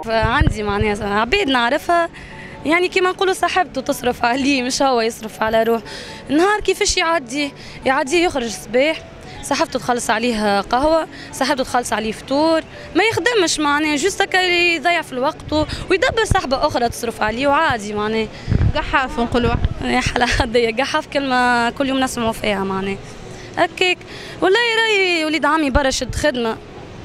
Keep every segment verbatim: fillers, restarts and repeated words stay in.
عندي معناها عباد نعرفها يعني كيما نقولوا صاحبته تصرف عليه مش هو يصرف على روح. النهار كيفاش يعدي يعدي يخرج الصباح صاحبته تخلص عليه قهوه، صاحبته تخلص عليه فطور، ما يخدمش معناها جوست هكا يضيع في الوقت ويدبر صاحبه اخرى تصرف عليه وعادي معناها. قحاف نقولوا يا حلا هذيا قحاف كلمه كل يوم نسمعوا فيها معناها هكاك. والله راهي وليد عمي برا شد خدمه،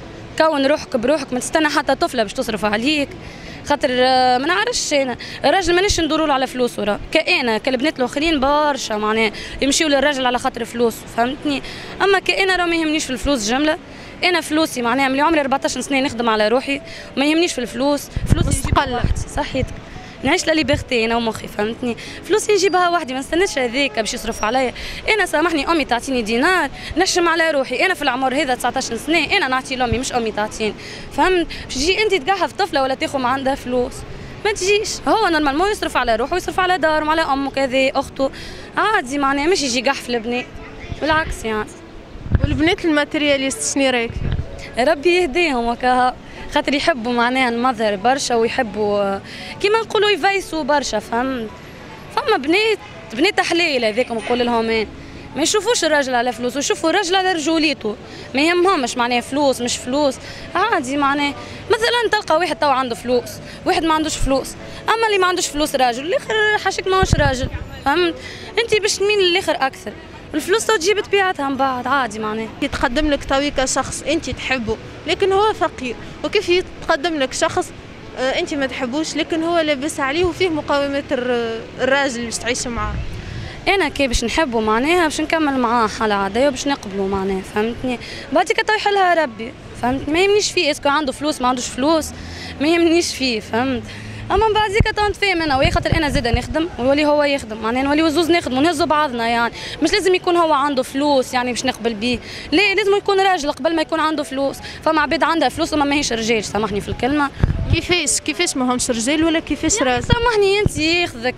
كون روحك بروحك ما تستنى حتى طفله باش تصرف عليك، خاطر ما نعرفش انا الراجل مانيش ندوروا له على فلوسه راه كأنا كالبنات الاخرين برشا معناها يمشيوا للراجل على خاطر فلوسه فهمتني. اما كأنا راه ما يهمنيش في الفلوس جمله، انا فلوسي معناها ملي عمري أربعطاش سنه نخدم على روحي ما يهمنيش في الفلوس، فلوسي نجيبها وحدي صحيتك نعيش لا ليبرتي انا ومخي فهمتني. فلوسي نجيبها وحدي ما نستناش هذاك باش يصرف عليا. انا سامحني امي تعطيني دينار نشم على روحي، انا في العمر هذا تسعطاش سنه انا نعطي لامي مش امي تعطيني فهمت. باش تجي انت تقحف طفله ولا تاخذ ما عندها فلوس ما تجيش. هو نورمالمون يصرف على روحه ويصرف على داره وعلى امه كذا اخته عادي معناها مش يجي قحف البنات بالعكس يعني. والبنات الماتيرياليست شنو رايك؟ ربي يهديهم وكا خاطر يحبوا معناها المظهر برشا ويحبوا كيما نقولوا يفيسوا برشا فهمت. فما بنات بنات حليل هذاك نقول لهم انا ما يشوفوش الراجل على فلوس ويشوفوا الراجل على رجوليته، ما يهمهمش معناها فلوس مش فلوس عادي معناها. مثلا تلقى واحد تو عنده فلوس واحد ما عندوش فلوس، اما اللي ما عندوش فلوس راجل الاخر حاشاك ماهوش راجل فهمت. انت باش تميل للاخر اكثر الفلوس تو تجيب طبيعتها من بعد عادي معناها. يتقدم لك تويكا شخص انت تحبه لكن هو فقير، وكيف يتقدم لك شخص انت ما تحبوش لكن هو لابس عليه وفيه مقومات الراجل اللي باش تعيش معاه. انا كي باش نحبه معناها باش نكمل معاه حالة عادية وباش نقبله معناها فهمتني. بعديك تو يحلها ربي فهمت. ما يهمنيش فيه اسكو عنده فلوس ما عندوش فلوس ما يهمنيش فيه فهمت. اما من بعديك تو نتفاهم انا وياه خاطر انا زاده نخدم ويولي هو يخدم معناها نوليو زوز نخدموا نهزوا بعضنا يعني. مش لازم يكون هو عنده فلوس يعني باش نقبل بيه، لا لازم يكون راجل قبل ما يكون عنده فلوس. فما عباد عندها فلوس وما ماهيش رجال سامحني في الكلمه. كيفاش كيفاش ما همش رجال ولا كيفاش راجل؟ سامحني انت ياخذك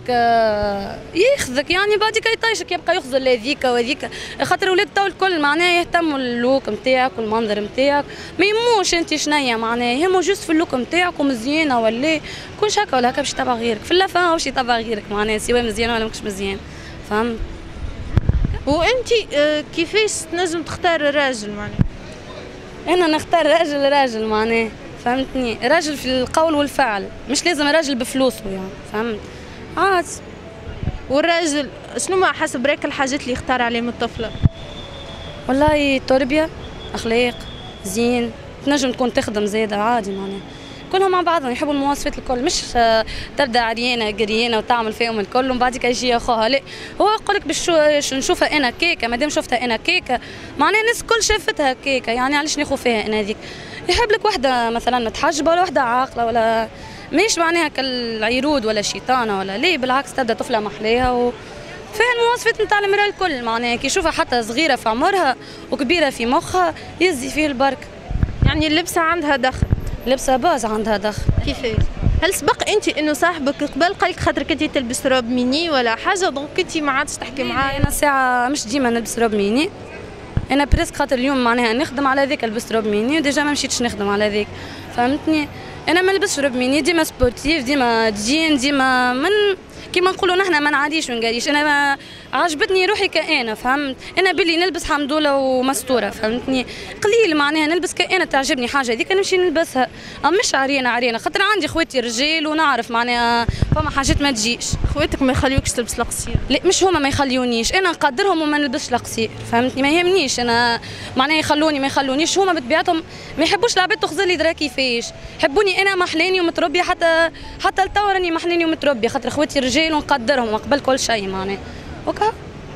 آه ياخذك يعني بعديك يطيشك يبقى يخزر هذيك وهذيك خاطر ولاد تو الكل معناها يهتموا اللوك نتاعك والمنظر نتاعك ما يهموش انت شنيا معناها يهموا جوست في اللوك نتاعك ومزيانه ولا كلش هكا ولا هكا باش يتبع غيرك في اللفه باش يتبع غيرك معناها سواء مزيان ولا ماكش مزيان فهمت. وانت آه كيفاش تنجم تختار الراجل معناها؟ انا نختار راجل راجل معناها فهمتني، راجل في القول والفعل مش لازم راجل بفلوسه يعني فهمت عادي. والراجل شنو ما حسب رايك الحاجات اللي يختار عليهم الطفله؟ والله تربيه اخلاق زين تنجم تكون تخدم زاده عادي معناها كلهم مع بعضهم يحبوا المواصفات الكل مش تبدا عريانه قريانه وتعمل فيهم الكل ومن بعدك يجي اخوها لا. هو يقول لك باش نشوفها انا كيكه مادام شفتها انا كيكه معناها الناس الكل شافتها كيكه يعني علاش ناخذ فيها انا هذيك. يحب لك وحده مثلا متحجبه ولا وحده عاقله ولا ماهيش معناها كالعيرود ولا شيطانه ولا ليه بالعكس تبدا طفله محليها و فيها المواصفات نتاع المراه الكل معناها كي يشوفها حتى صغيره في عمرها وكبيره في مخها يزي فيه البركه. يعني اللبسه عندها دخل؟ لبسه باز عندها دخل. كيفاش؟ هل سبق انت انه صاحبك قبل قال لك خاطرك انت تلبس روب ميني ولا حاجه دونك انت ما عادش تحكي معاه؟ انا ساعه مش ديما نلبس روب ميني، انا بريسك خاطر اليوم معناها نخدم على ذاك لبست روب ميني وديجا ما مشيتش نخدم على ذاك فهمتني. انا ما نلبسش روب ميني ديما سبورتيف ديما جين ديما من كيما نقولوا نحنا ما نعاديش ونقاليش. انا ما عجبتني روحي كأنا فهمت. انا بلي نلبس حمدوله ومستوره فهمتني قليل معناها نلبس كأنا تعجبني حاجه هذيك نمشي نلبسها اما مش عريانه عريانه خاطر عندي خواتي رجال ونعرف معناها فما حاجات ما تجيش. خواتك ما يخليوكش تلبس القصير؟ لا مش هما ما يخليونيش انا نقدرهم وما نلبسش القصير فهمتني ما يهمنيش انا معناها يخلوني ما يخلونيش. هما بطبيعتهم ما يحبوش العباد تخزر لي درا كيفاش يحبوني انا محلاني ومتربيه حتى حتى لتو راني محلاني ومتربيه خاطر خواتي رجال ونقدرهم وقبل كل شيء معناها وكا.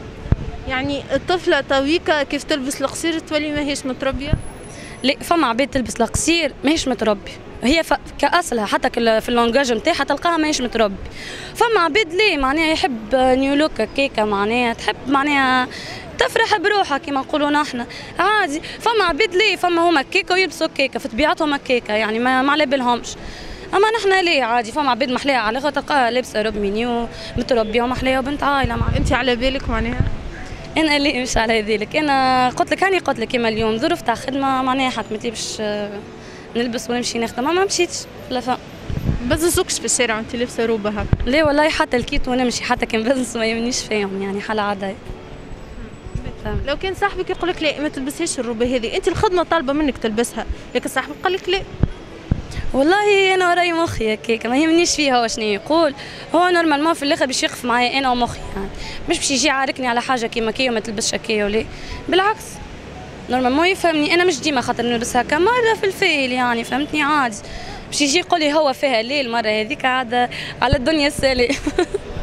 يعني الطفله تويكا كيف تلبس القصير تولي ماهيش متربيه؟ لا فما عباد تلبس القصير ماهيش متربيه هي كاصلها حتى في اللونجاج نتاعها تلقاها ماهيش متربي. فما عباد ليه معناها يحب نيو لوك كيكه معناها تحب معناها تفرح بروحها كيما نقولوا نحن عادي. فما عباد ليه فما هما كيكه ويلبسوا كيكه في طبيعتهم كيكه يعني ما, ما على بالهمش. اما نحن ليه عادي فما عباد محليها على خاطر تلقاها لابسه روب مينيو متربيه ومحليها وبنت عائله معناها. انت على بالك معناها؟ انا اللي مش على ذلك. انا قلت لك هاني قلت لك كيما اليوم ظروف تاع خدمه معناها حتمتلي باش نلبس ونمشي نخدم ما مشيتش لا. بززوكش في الشارع وانت لابسه روبه هكا؟ لا والله حتى الكيت ونمشي حتى كان بزنس ما يمنيش فيهم يعني حالة عادية. لو كان صاحبك يقول لك لا ما تلبسيش الروبه هذه، انت الخدمه طالبه منك تلبسها، لكن صاحبك قال لك لا. والله انا وراي مخي هكاك ما يهمنيش فيها هو شنو يقول، هو نورمالمون في الاخر باش يقف معايا انا ومخي يعني، مش باش يجي يعاركني على حاجه كيما كي وما تلبسش هكايا ولا، بالعكس نورمالمون يفهمني انا مش ديما خاطر نلبس هكا مره في الفيل يعني فهمتني عادي، باش يجي يقول لي هو فيها ليه المره هذيك عاد على الدنيا السالي.